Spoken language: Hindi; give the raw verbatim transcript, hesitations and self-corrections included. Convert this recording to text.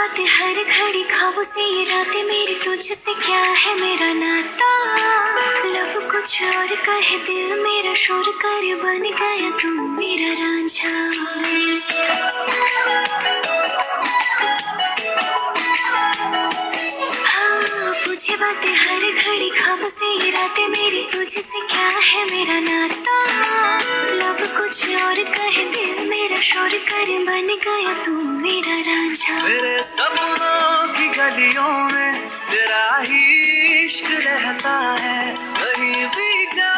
बातें हर घड़ी ख्वाबों से ये रातें मेरी तुझसे क्या है मेरा नाता। लब कुछ और कहे दिल मेरा शोर कर बन गया तू मेरा रांझा। हाँ पूछे बातें हर घड़ी ख्वाबों से ये रातें मेरी तुझसे क्या है मेरा नाता। लब कुछ और कहे दिल मेरा शोर कर बन गया तू मेरा रांझा। मेरे सपनों की गलियों में तेरा ही इश्क रहता है, कहीं भी जा